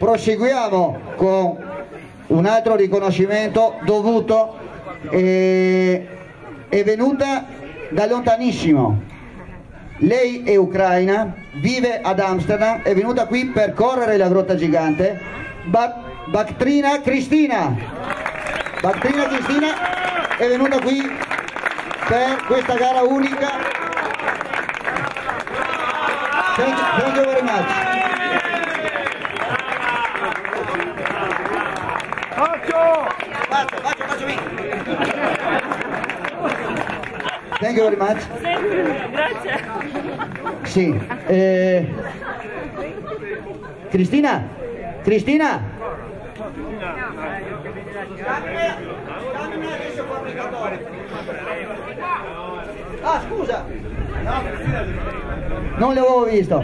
proseguiamo con un altro riconoscimento dovuto, è venuta da lontanissimo. Lei è ucraina, vive ad Amsterdam, è venuta qui per correre la grotta gigante. Bactrina Cristina è venuta qui per questa gara unica. Thank you very much. Thank you very much. Grazie. Sì. Cristina? Ah, scusa! Non l'avevo visto.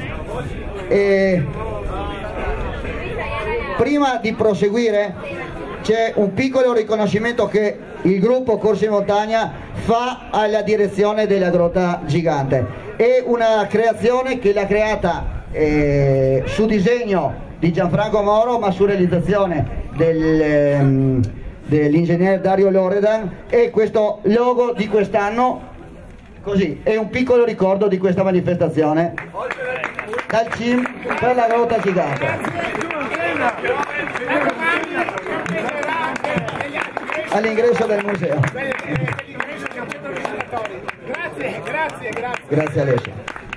Prima di proseguire c'è un piccolo riconoscimento che il gruppo Corsi in Montagna fa alla direzione della grotta gigante. È una creazione che l'ha creata su disegno di Gianfranco Moro, ma su realizzazione dell'ingegnere Dario Loredan, e questo logo di quest'anno così è un piccolo ricordo di questa manifestazione dal CIM per la grotta gigante. All'ingresso del museo. Grazie Alessio.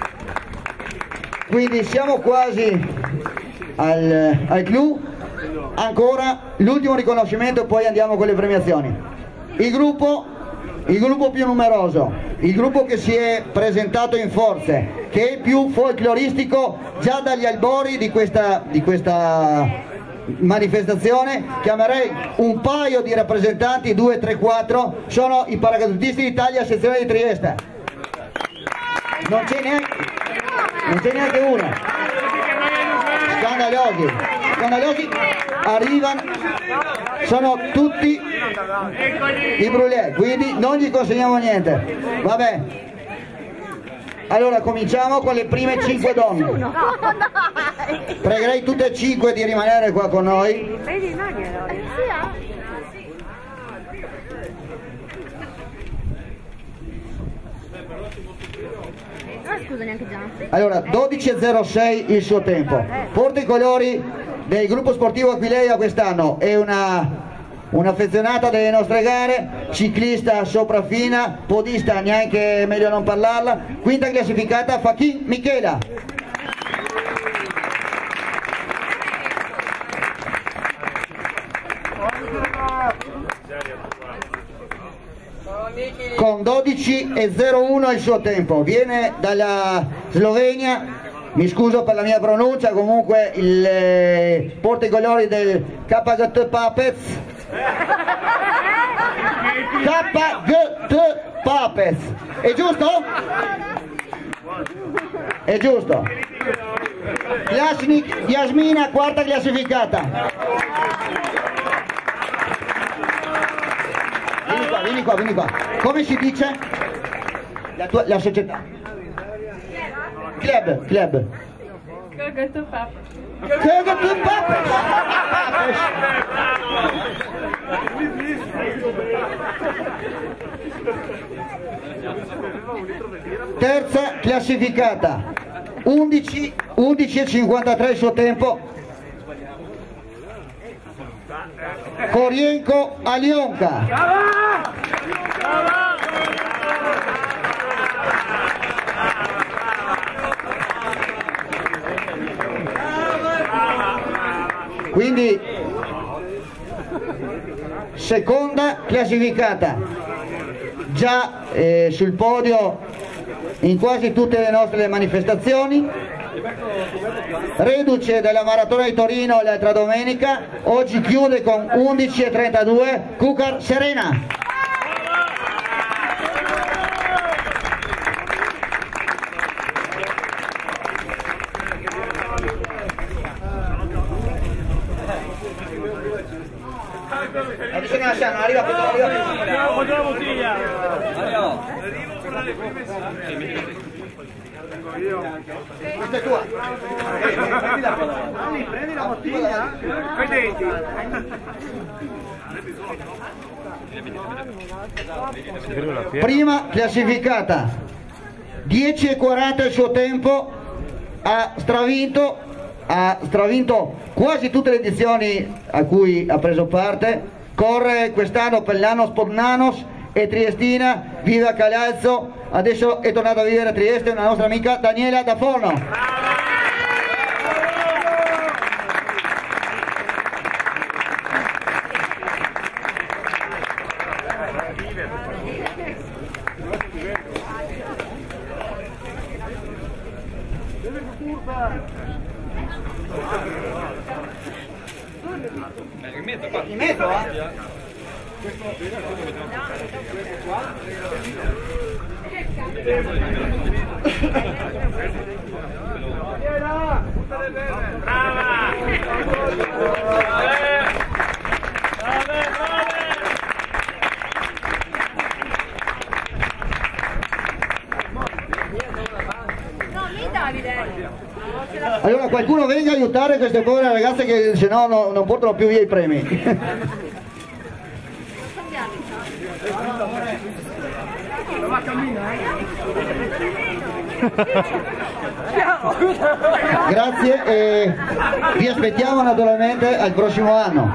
Quindi siamo quasi al clou. Ancora l'ultimo riconoscimento e poi andiamo con le premiazioni. Il gruppo più numeroso, il gruppo che si è presentato in forze, che è il più folcloristico già dagli albori di questa manifestazione. Chiamerei un paio di rappresentanti, 2, 3, 4, sono i paracadutisti d'Italia sezione di Trieste. Non c'è neanche uno. Scandalosi, arrivano, sono tutti i brûlés, quindi non gli consegniamo niente. Vabbè, allora cominciamo con le prime 5 donne. Pregherei tutte e 5 di rimanere qua con noi. Allora, 12:06 il suo tempo. Porta i colori del gruppo sportivo Aquileia quest'anno, è un'affezionata delle nostre gare, ciclista sopraffina, podista neanche meglio non parlarla, quinta classificata Fachin Michela. Con 12:01 il suo tempo, viene dalla Slovenia, mi scuso per la mia pronuncia, comunque porta i colori del KGT Papez. KGT Papez, è giusto? È giusto. Klasnik Yasmina, quarta classificata. Vieni qua. Come si dice? La società? Club. KGT Papez. KGT Papez. Terza classificata, 11:53 il suo tempo, Korienko Alionka. Quindi seconda classificata, già sul podio in quasi tutte le nostre manifestazioni, reduce dalla maratona di Torino l'altra domenica, oggi chiude con 11:32 Cucar Serena. Arriva. Questa è tua. Prendi la bottiglia. Vedete. Prima classificata 10:40 il suo tempo, ha stravinto quasi tutte le edizioni a cui ha preso parte, corre quest'anno per l'anno Spodnanos e Triestina, vive a Calalzo, adesso è tornata a vivere a Trieste, una nostra amica Daniela da Forno. In mezzo, Allora qualcuno venga a aiutare queste povere ragazze che se no non portano più via i premi. Grazie e vi aspettiamo naturalmente al prossimo anno.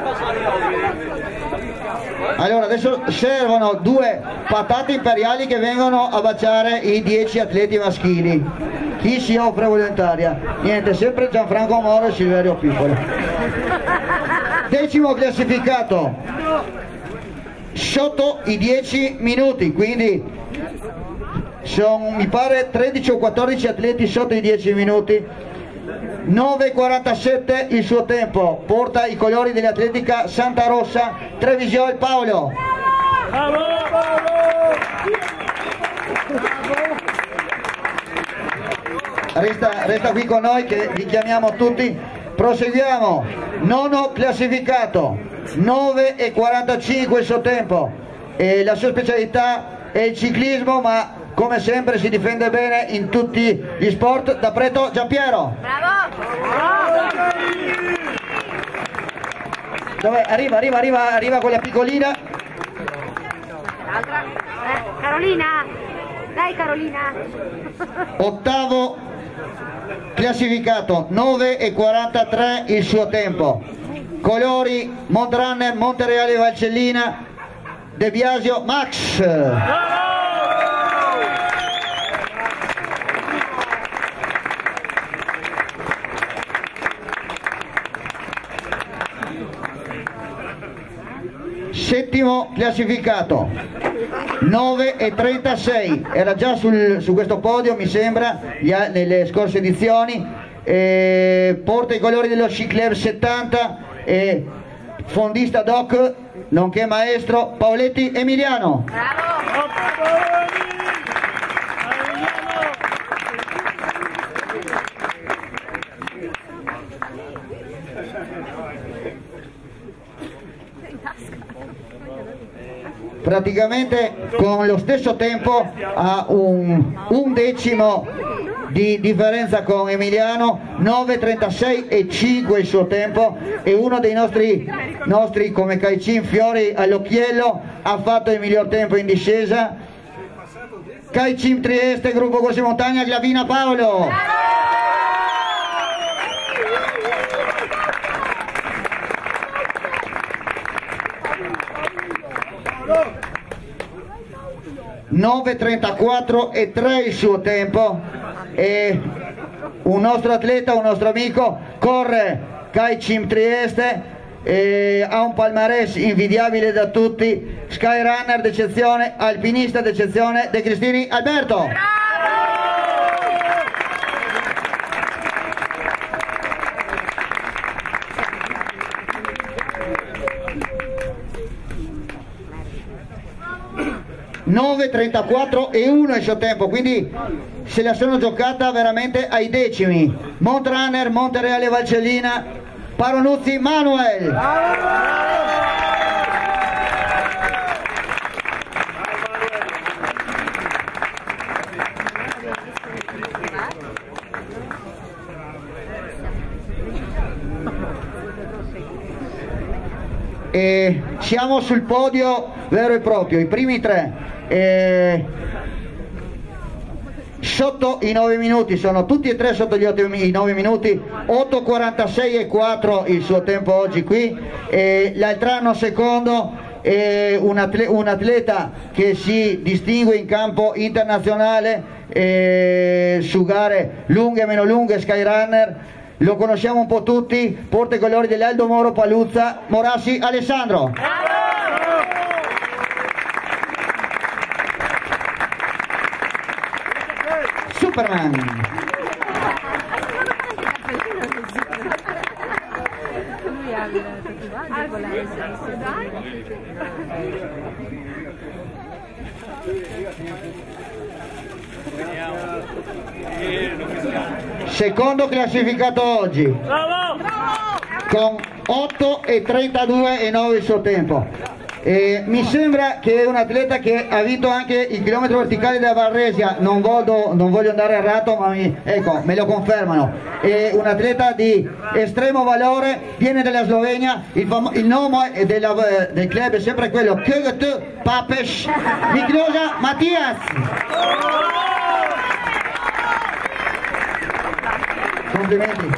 Allora adesso servono 2 patate imperiali che vengono a baciare i 10 atleti maschili. Chi si offre volontaria? Niente, sempre Gianfranco Moro e Silverio Piccolo. 10° classificato sotto i 10 minuti, quindi sono mi pare 13 o 14 atleti sotto i 10 minuti. 9:47 il suo tempo, porta i colori dell'Atletica Santa Rossa Treviso Paolo. Resta qui con noi che vi chiamiamo tutti. Proseguiamo. 9° classificato, 9:45 il suo tempo, e la sua specialità è il ciclismo, ma come sempre si difende bene in tutti gli sport. Da Preto Giampiero. Bravo! Dove? Arriva quella piccolina. Carolina! Dai Carolina! 8° classificato, 9:43 il suo tempo. Colori Montrunner, Montereale Valcellina, De Biasio Max. Settimo classificato, 9:36, era già su questo podio mi sembra nelle scorse edizioni, porta i colori dello Sci Club 70 e fondista doc nonché maestro Paoletti Emiliano. Bravo! 8 praticamente con lo stesso tempo, ha un decimo di differenza con Emiliano, 9:36,5 il suo tempo, e uno dei nostri come Caicin Fiori all'occhiello ha fatto il miglior tempo in discesa. Caicin Trieste, gruppo Corsi Montagna, Glavina Paolo. 9:34,3 il suo tempo, e un nostro atleta, un nostro amico corre Caicin Trieste e ha un palmarès invidiabile da tutti, skyrunner d'eccezione, alpinista d'eccezione, De Cristini Alberto. 9:34,1 il suo tempo, quindi se la sono giocata veramente ai decimi. Montrunner, Montereale Valcellina, Paronuzzi Manuel. siamo sul podio vero e proprio, i primi tre. Sotto i 9 minuti, sono tutti e tre sotto i 9 minuti, 8:46,4 il suo tempo oggi qui. L'altro anno secondo, un atleta che si distingue in campo internazionale su gare lunghe e meno lunghe, Skyrunner, lo conosciamo un po' tutti, porta i colori dell'Aldo Moro Paluzza, Morassi Alessandro. Superman. Secondo classificato oggi con 8:32,9 il suo tempo. Mi sembra che è un atleta che ha vinto anche il chilometro verticale della Varresia, non voglio andare errato, ma me lo confermano. È un atleta di estremo valore, viene dalla Slovenia, il nome del club è sempre quello, KGT Papes Miklosa Mattias. Complimenti.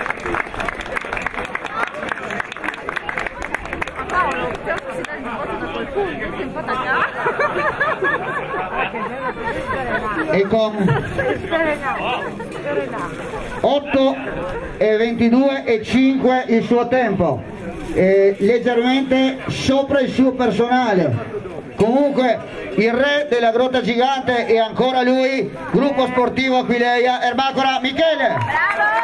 E con 8:22,5 il suo tempo, leggermente sopra il suo personale. Comunque il re della Grotta Gigante è ancora lui, gruppo sportivo Aquileia, Erbacora Michele.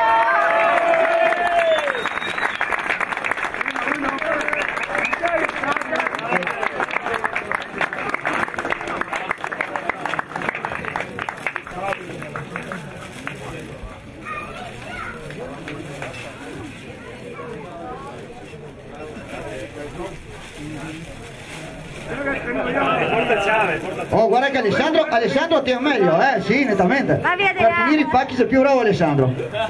Oh, guarda che Alessandro ti è meglio, sì, nettamente. Per finire i pacchi sei più bravo Alessandro.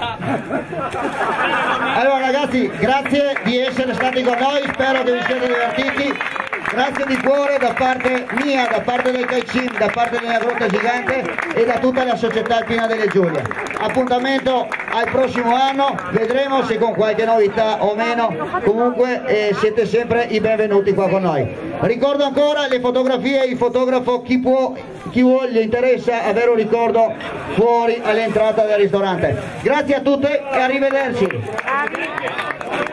Allora ragazzi, grazie di essere stati con noi, spero che vi siate divertiti. Grazie di cuore da parte mia, da parte del Caicin, da parte della Grotta Gigante e da tutta la società Alpina delle Giulie. Appuntamento al prossimo anno, vedremo se con qualche novità o meno, comunque siete sempre i benvenuti qua con noi. Ricordo ancora le fotografie, il fotografo, chi gli interessa avere un ricordo fuori all'entrata del ristorante. Grazie a tutti e arrivederci.